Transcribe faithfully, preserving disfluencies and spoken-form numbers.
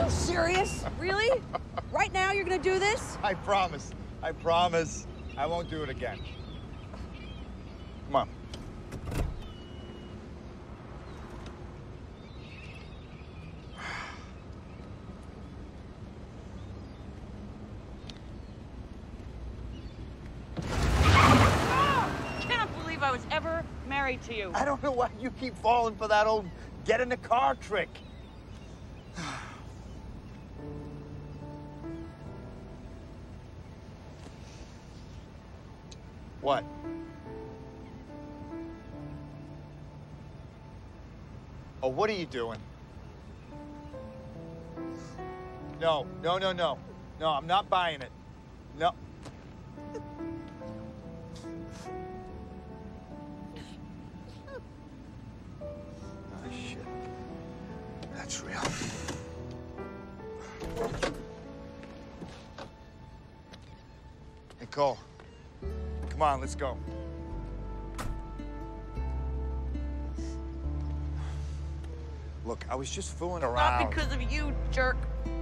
serious? Really? Right now you're gonna do this? I promise. I promise. I won't do it again. Come on. I was ever married to you. I don't know why you keep falling for that old get in the car trick. What? Oh, what are you doing? No, no, no, no. No, I'm not buying it. No. That's real. Hey, Cole. Come on, let's go. Look, I was just fooling around. Not because of you, jerk.